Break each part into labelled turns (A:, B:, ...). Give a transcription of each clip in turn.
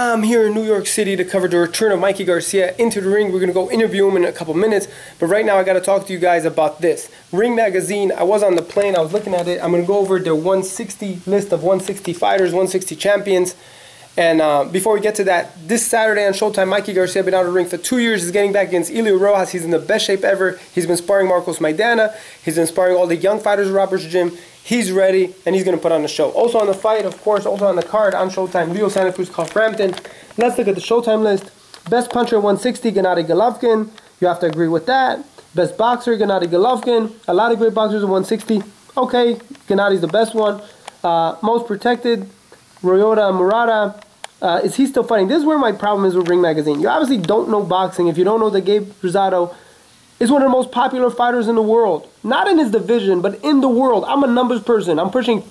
A: I'm here in New York City to cover the return of Mikey Garcia into the ring. We're going to go interview him in a couple minutes. But right now I got to talk to you guys about this. Ring Magazine, I was on the plane, I was looking at it. I'm going to go over their 160 list of 160 fighters, 160 champions. And before we get to that, this Saturday on Showtime, Mikey Garcia been out of the ring for 2 years. He's getting back against Elio Rojas. He's in the best shape ever. He's been sparring Marcos Maidana. He's been sparring all the young fighters at Robert's Gym. He's ready, and he's going to put on the show. Also on the fight, of course, also on the card on Showtime, Leo Santa Cruz, Carl Frampton. Let's look at the Showtime list. Best puncher at 160, Gennady Golovkin. You have to agree with that. Best boxer, Gennady Golovkin. A lot of great boxers at 160. Okay, Gennady's the best one. Most protected, Ryota Murata. Is he still fighting? This is where my problem is with Ring Magazine. You obviously don't know boxing if you don't know that Gabe Rosado is one of the most popular fighters in the world. Not in his division, but in the world. I'm a numbers person. I'm pushing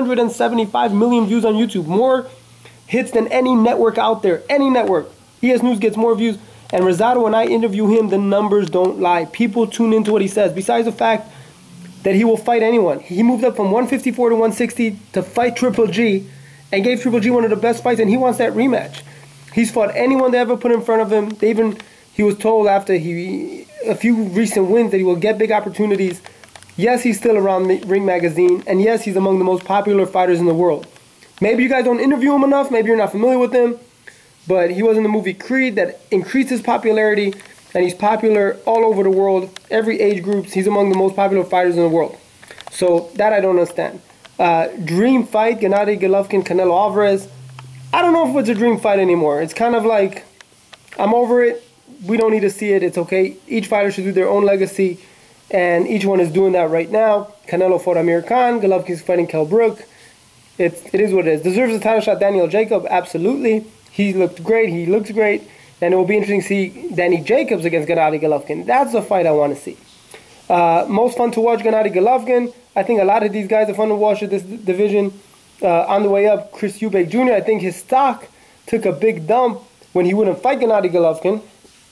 A: 375 million views on YouTube. More hits than any network out there. Any network. ESNEWS gets more views. And Rosado, when I interview him, the numbers don't lie. People tune into what he says. Besides the fact that he will fight anyone. He moved up from 154 to 160 to fight Triple G. And gave Triple G one of the best fights, and he wants that rematch. He's fought anyone they ever put in front of him. He was told after a few recent wins that he will get big opportunities. Yes, he's still around Ring Magazine, and yes, he's among the most popular fighters in the world. Maybe you guys don't interview him enough, maybe you're not familiar with him, but he was in the movie Creed that increased his popularity, and he's popular all over the world, every age groups. He's among the most popular fighters in the world. So that I don't understand. Dream fight, Gennady Golovkin, Canelo Alvarez. I don't know if it's a dream fight anymore. It's kind of like, I'm over it. We don't need to see it. It's okay. Each fighter should do their own legacy, and each one is doing that right now. Canelo fought Amir Khan. Golovkin's fighting Kell Brook. It is what it is. Deserves a title shot, Daniel Jacob? Absolutely. He looked great. He looks great. And it will be interesting to see Danny Jacobs against Gennady Golovkin. That's the fight I want to see. Most fun to watch, Gennady Golovkin. I think a lot of these guys are fun to watch at this division. On the way up, Chris Eubank Jr., I think his stock took a big dump when he wouldn't fight Gennady Golovkin.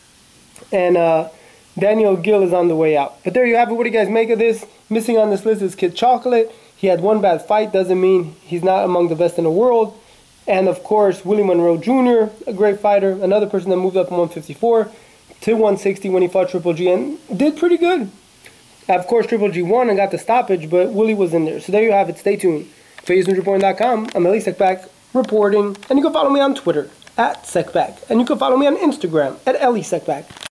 A: And Daniel Gill is on the way out. But there you have it. What do you guys make of this? Missing on this list is Kid Chocolate. He had one bad fight. Doesn't mean he's not among the best in the world. And of course, Willie Monroe Jr., a great fighter. Another person that moved up from 154 to 160 when he fought Triple G and did pretty good. Of course, Triple G won and got the stoppage, but Willie was in there. So there you have it. Stay tuned. For ESNewsReporting.com, I'm Eli Sekback reporting. And you can follow me on Twitter, @Sekback. And you can follow me on Instagram, @Eli Sekback.